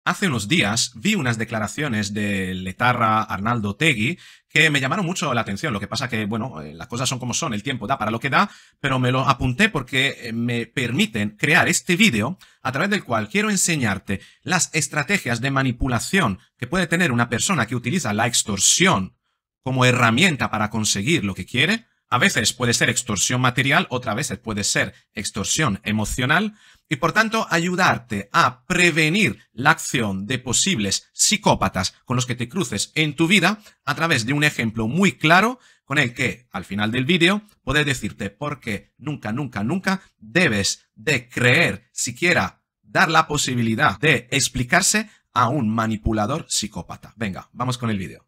Hace unos días vi unas declaraciones del etarra Arnaldo Otegi que me llamaron mucho la atención. Lo que pasa que, bueno, las cosas son como son, el tiempo da para lo que da, pero me lo apunté porque me permiten crear este vídeo a través del cual quiero enseñarte las estrategias de manipulación que puede tener una persona que utiliza la extorsión como herramienta para conseguir lo que quiere. A veces puede ser extorsión material, otras veces puede ser extorsión emocional y por tanto ayudarte a prevenir la acción de posibles psicópatas con los que te cruces en tu vida a través de un ejemplo muy claro con el que al final del vídeo podré decirte por qué nunca, nunca, nunca debes de creer, siquiera dar la posibilidad de explicarse a un manipulador psicópata. Venga, vamos con el vídeo.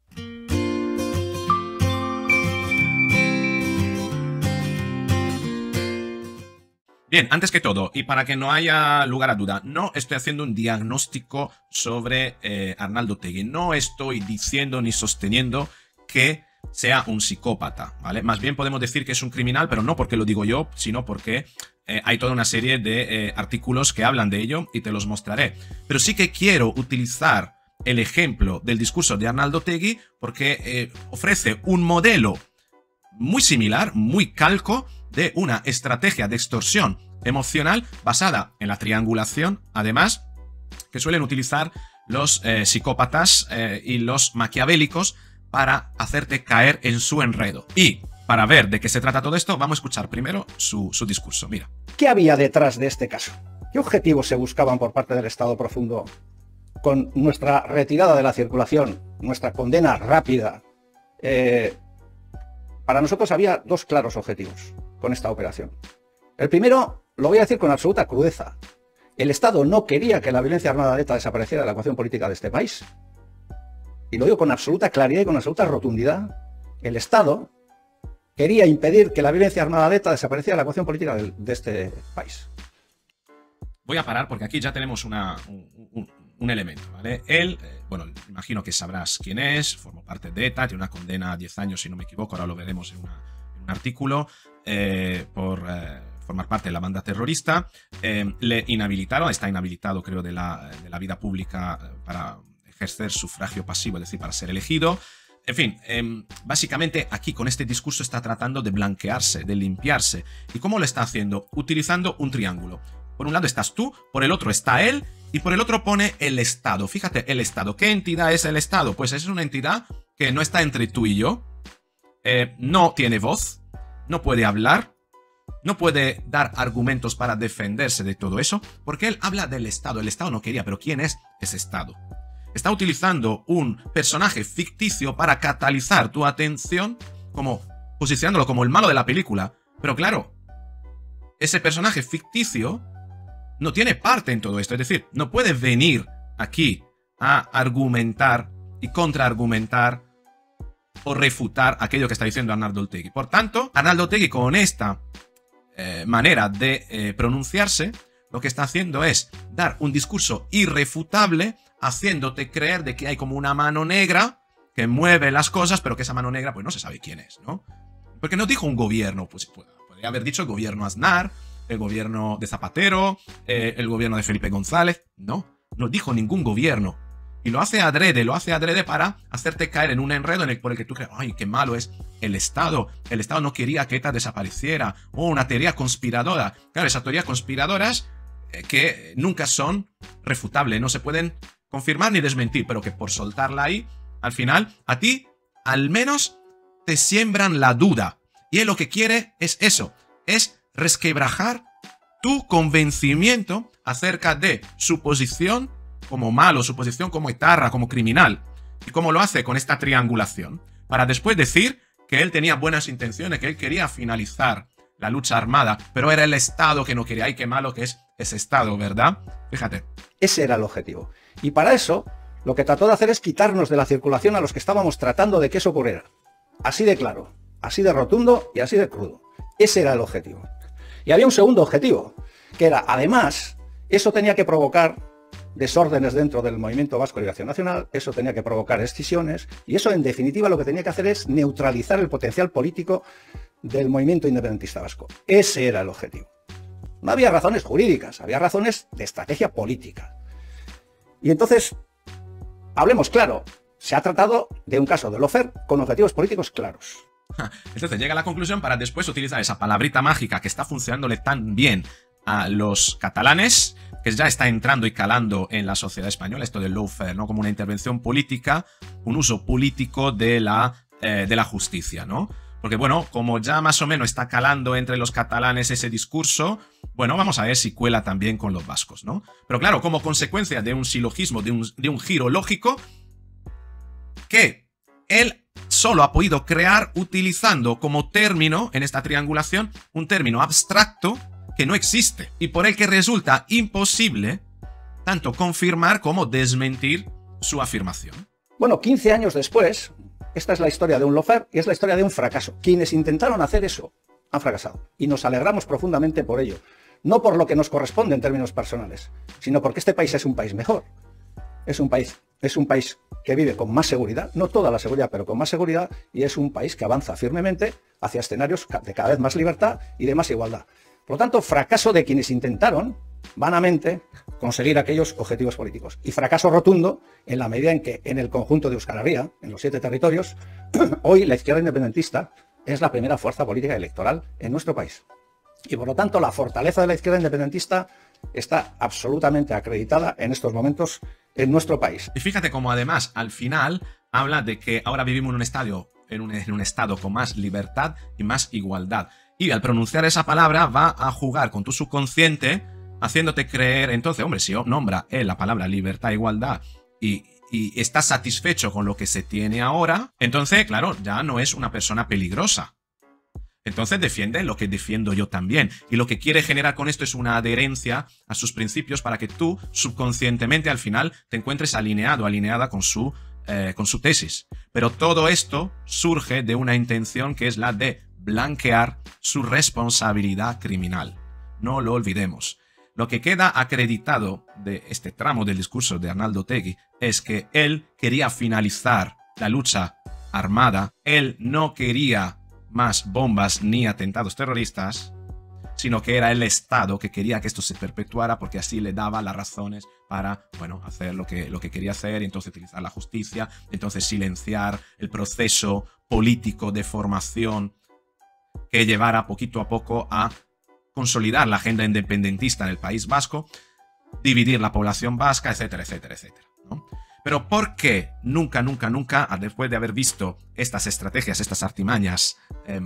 Bien, antes que todo, y para que no haya lugar a duda, no estoy haciendo un diagnóstico sobre Arnaldo Otegi. No estoy diciendo ni sosteniendo que sea un psicópata, ¿vale? Más bien podemos decir que es un criminal, pero no porque lo digo yo, sino porque hay toda una serie de artículos que hablan de ello y te los mostraré. Pero sí que quiero utilizar el ejemplo del discurso de Arnaldo Otegi porque ofrece un modelo muy similar, muy calco, de una estrategia de extorsión emocional basada en la triangulación, además, que suelen utilizar los psicópatas y los maquiavélicos para hacerte caer en su enredo. Y para ver de qué se trata todo esto, vamos a escuchar primero su discurso. Mira. ¿Qué había detrás de este caso? ¿Qué objetivos se buscaban por parte del Estado profundo con nuestra retirada de la circulación, nuestra condena rápida? Para nosotros había dos claros objetivos con esta operación. El primero, lo voy a decir con absoluta crudeza. El Estado no quería que la violencia armada de ETA desapareciera de la ecuación política de este país. Y lo digo con absoluta claridad y con absoluta rotundidad. El Estado quería impedir que la violencia armada de ETA desapareciera de la ecuación política de este país. Voy a parar porque aquí ya tenemos un elemento, ¿vale? Él, bueno, imagino que sabrás quién es, formó parte de ETA, tiene una condena a 10 años, si no me equivoco, ahora lo veremos en un artículo, por formar parte de la banda terrorista. Le inhabilitaron, está inhabilitado, creo, de la vida pública para ejercer sufragio pasivo, es decir, para ser elegido. En fin, básicamente aquí con este discurso está tratando de blanquearse, de limpiarse. ¿Y cómo lo está haciendo? Utilizando un triángulo. Por un lado estás tú, por el otro está él y por el otro pone el Estado. Fíjate, el Estado. ¿Qué entidad es el Estado? Pues es una entidad que no está entre tú y yo, no tiene voz, no puede hablar, no puede dar argumentos para defenderse de todo eso, porque él habla del Estado. El Estado no quería, pero ¿quién es ese Estado? Está utilizando un personaje ficticio para catalizar tu atención, como posicionándolo como el malo de la película. Pero claro, ese personaje ficticio no tiene parte en todo esto. Es decir, no puede venir aquí a argumentar y contraargumentar o refutar aquello que está diciendo Arnaldo Otegi. Por tanto, Arnaldo Otegi con esta manera de pronunciarse, lo que está haciendo es dar un discurso irrefutable, haciéndote creer de que hay como una mano negra que mueve las cosas, pero que esa mano negra pues no se sabe quién es, ¿no? Porque no dijo un gobierno, pues podría haber dicho el gobierno Aznar, el gobierno de Zapatero, el gobierno de Felipe González. No dijo ningún gobierno. Y lo hace adrede para hacerte caer en un enredo por el que tú crees, ay, qué malo es el Estado. El Estado no quería que ETA desapareciera. O una teoría conspiradora. Claro, esas teorías conspiradoras que nunca son refutables, no se pueden confirmar ni desmentir, pero que por soltarla ahí, al final, a ti, al menos, te siembran la duda. Y él lo que quiere es eso, es resquebrajar tu convencimiento acerca de su posición como malo, su posición como etarra, como criminal. ¿Y cómo lo hace? Con esta triangulación. Para después decir que él tenía buenas intenciones, que él quería finalizar la lucha armada, pero era el Estado que no quería. ¡Ay, qué malo que es ese Estado!, ¿verdad? Fíjate. Ese era el objetivo. Y para eso, lo que trató de hacer es quitarnos de la circulación a los que estábamos tratando de que eso ocurriera. Así de claro, así de rotundo y así de crudo. Ese era el objetivo. Y había un segundo objetivo, que era, además, eso tenía que provocar desórdenes dentro del movimiento vasco de liberación nacional, eso tenía que provocar escisiones, y eso en definitiva lo que tenía que hacer es neutralizar el potencial político del movimiento independentista vasco. Ese era el objetivo. No había razones jurídicas, había razones de estrategia política. Y entonces, hablemos claro, se ha tratado de un caso de lawfare con objetivos políticos claros. Entonces llega a la conclusión para después utilizar esa palabrita mágica que está funcionándole tan bien a los catalanes, que ya está entrando y calando en la sociedad española, esto del lawfare, ¿no? Como una intervención política, un uso político de la justicia, ¿no? Porque bueno, como ya más o menos está calando entre los catalanes ese discurso, bueno, vamos a ver si cuela también con los vascos, ¿no? Pero claro, como consecuencia de un silogismo, de un giro lógico, que él solo ha podido crear utilizando como término, en esta triangulación, un término abstracto que no existe y por el que resulta imposible tanto confirmar como desmentir su afirmación. Bueno, 15 años después, esta es la historia de un lawfare y es la historia de un fracaso. Quienes intentaron hacer eso han fracasado y nos alegramos profundamente por ello. No por lo que nos corresponde en términos personales, sino porque este país es un país mejor. Es un país que vive con más seguridad, no toda la seguridad, pero con más seguridad, y es un país que avanza firmemente hacia escenarios de cada vez más libertad y de más igualdad. Por lo tanto, fracaso de quienes intentaron vanamente conseguir aquellos objetivos políticos. Y fracaso rotundo en la medida en que en el conjunto de Euskal Herria, en los 7 territorios, hoy la izquierda independentista es la primera fuerza política electoral en nuestro país. Y por lo tanto, la fortaleza de la izquierda independentista está absolutamente acreditada en estos momentos en nuestro país. Y fíjate cómo además al final habla de que ahora vivimos en un estado con más libertad y más igualdad. Y al pronunciar esa palabra va a jugar con tu subconsciente, haciéndote creer, entonces, hombre, si nombra la palabra libertad e igualdad y está satisfecho con lo que se tiene ahora, entonces, claro, ya no es una persona peligrosa. Entonces defiende lo que defiendo yo también. Y lo que quiere generar con esto es una adherencia a sus principios para que tú subconscientemente al final te encuentres alineado, alineada con su tesis. Pero todo esto surge de una intención que es la de blanquear su responsabilidad criminal. No lo olvidemos. Lo que queda acreditado de este tramo del discurso de Arnaldo Otegi es que él quería finalizar la lucha armada, él no quería más bombas ni atentados terroristas, sino que era el Estado que quería que esto se perpetuara porque así le daba las razones para, bueno, hacer lo que quería hacer y entonces utilizar la justicia, entonces silenciar el proceso político de formación que llevara poquito a poco a consolidar la agenda independentista en el País Vasco, dividir la población vasca, etcétera, etcétera, etcétera, ¿no? Pero ¿por qué nunca, después de haber visto estas estrategias, estas artimañas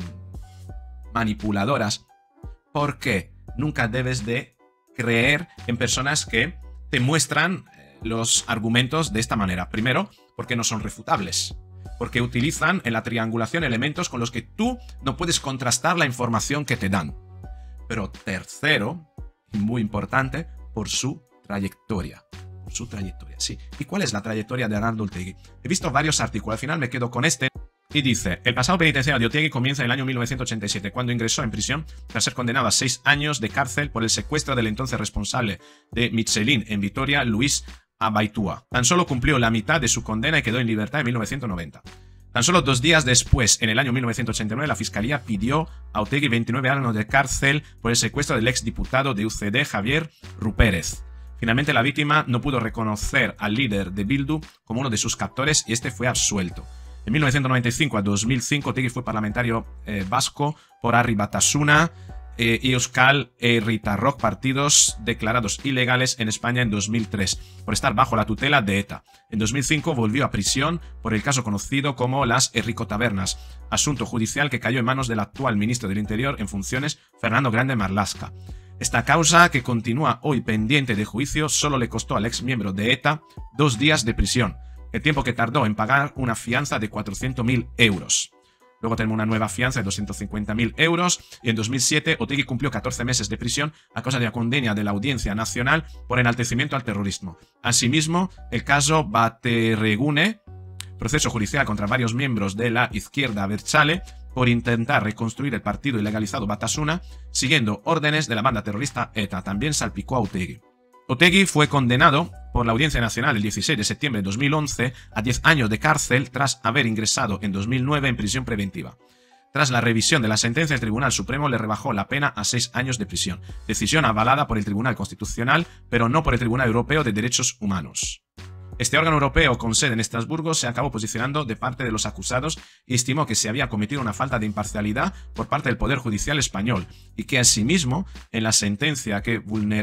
manipuladoras, por qué nunca debes de creer en personas que te muestran los argumentos de esta manera? Primero, porque no son refutables. Porque utilizan en la triangulación elementos con los que tú no puedes contrastar la información que te dan. Pero tercero, y muy importante, por su trayectoria. Su trayectoria, sí. ¿Y cuál es la trayectoria de Arnaldo Otegi? He visto varios artículos, al final me quedo con este. Y dice, el pasado penitenciario de Otegi comienza en el año 1987, cuando ingresó en prisión tras ser condenado a 6 años de cárcel por el secuestro del entonces responsable de Michelin en Vitoria, Luis Abaitua. Tan solo cumplió la mitad de su condena y quedó en libertad en 1990. Tan solo 2 días después, en el año 1989, la Fiscalía pidió a Otegi 29 años de cárcel por el secuestro del exdiputado de UCD, Javier Rupérez. Finalmente, la víctima no pudo reconocer al líder de Bildu como uno de sus captores y este fue absuelto. De 1995 a 2005, Otegi fue parlamentario vasco por Herri Batasuna y Euskal Herritarrok, partidos declarados ilegales en España en 2003, por estar bajo la tutela de ETA. En 2005 volvió a prisión por el caso conocido como las Herriko-tabernas, asunto judicial que cayó en manos del actual ministro del Interior en funciones, Fernando Grande Marlaska. Esta causa, que continúa hoy pendiente de juicio, solo le costó al ex miembro de ETA 2 días de prisión, el tiempo que tardó en pagar una fianza de 400.000 euros. Luego tenemos una nueva fianza de 250.000 euros y en 2007 Otegi cumplió 14 meses de prisión a causa de la condena de la Audiencia Nacional por enaltecimiento al terrorismo. Asimismo, el caso Baterregune, proceso judicial contra varios miembros de la izquierda abertzale por intentar reconstruir el partido ilegalizado Batasuna, siguiendo órdenes de la banda terrorista ETA, también salpicó a Otegi. Otegi fue condenado por la Audiencia Nacional el 16 de septiembre de 2011 a 10 años de cárcel tras haber ingresado en 2009 en prisión preventiva. Tras la revisión de la sentencia, el Tribunal Supremo le rebajó la pena a 6 años de prisión, decisión avalada por el Tribunal Constitucional, pero no por el Tribunal Europeo de Derechos Humanos. Este órgano europeo con sede en Estrasburgo se acabó posicionando de parte de los acusados y estimó que se había cometido una falta de imparcialidad por parte del Poder Judicial español y que asimismo en la sentencia que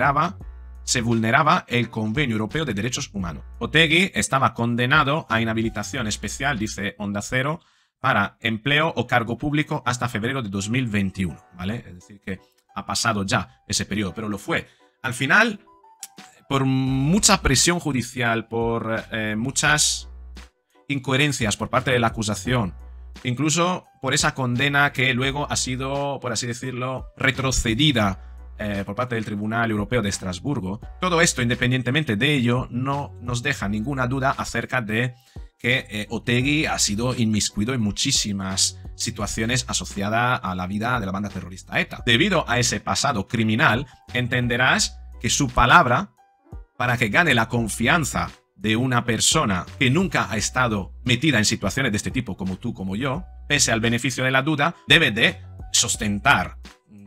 se vulneraba el Convenio Europeo de Derechos Humanos. Otegi estaba condenado a inhabilitación especial, dice Onda Cero, para empleo o cargo público hasta febrero de 2021, ¿vale? Es decir, que ha pasado ya ese periodo, pero lo fue. Al final, por mucha presión judicial, por muchas incoherencias por parte de la acusación, incluso por esa condena que luego ha sido, por así decirlo, retrocedida por parte del Tribunal Europeo de Estrasburgo, todo esto, independientemente de ello, no nos deja ninguna duda acerca de que Otegi ha sido inmiscuido en muchísimas situaciones asociadas a la vida de la banda terrorista ETA. Debido a ese pasado criminal, entenderás que su palabra, para que gane la confianza de una persona que nunca ha estado metida en situaciones de este tipo como tú, como yo, pese al beneficio de la duda, debe de sustentar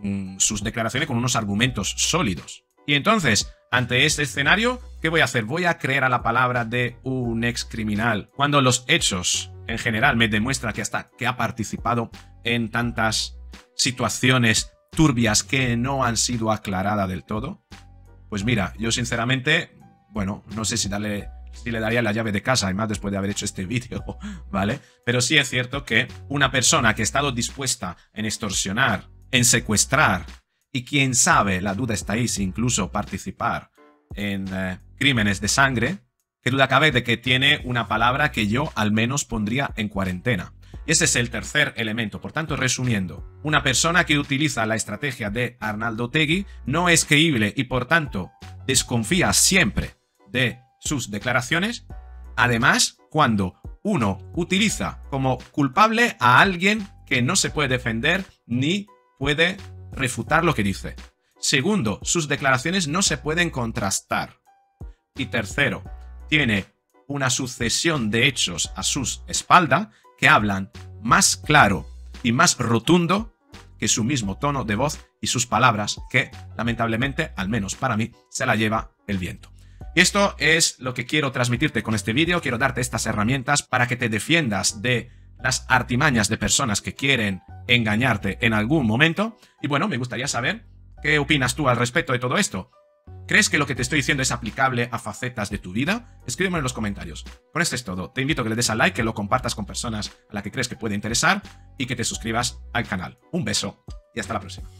sus declaraciones con unos argumentos sólidos. Y entonces, ante este escenario, ¿qué voy a hacer? Voy a creer a la palabra de un ex criminal cuando los hechos en general me demuestran que ha participado en tantas situaciones turbias que no han sido aclaradas del todo. Pues mira, yo sinceramente, bueno, no sé si le daría la llave de casa, además después de haber hecho este vídeo, ¿vale? Pero sí es cierto que una persona que ha estado dispuesta en extorsionar, en secuestrar, y quién sabe, la duda está ahí, si incluso participar en crímenes de sangre, que duda cabe de que tiene una palabra que yo al menos pondría en cuarentena. Y ese es el tercer elemento. Por tanto, resumiendo, una persona que utiliza la estrategia de Arnaldo Otegi no es creíble y por tanto desconfía siempre de sus declaraciones. Además, cuando uno utiliza como culpable a alguien que no se puede defender ni puede refutar lo que dice. Segundo, sus declaraciones no se pueden contrastar. Y tercero, tiene una sucesión de hechos a sus espaldas que hablan más claro y más rotundo que su mismo tono de voz y sus palabras, que lamentablemente, al menos para mí, se la lleva el viento. Y esto es lo que quiero transmitirte con este vídeo. Quiero darte estas herramientas para que te defiendas de las artimañas de personas que quieren engañarte en algún momento. Y bueno, me gustaría saber qué opinas tú al respecto de todo esto. ¿Crees que lo que te estoy diciendo es aplicable a facetas de tu vida? Escríbeme en los comentarios. Con esto es todo. Te invito a que le des al like, que lo compartas con personas a las que crees que puede interesar y que te suscribas al canal. Un beso y hasta la próxima.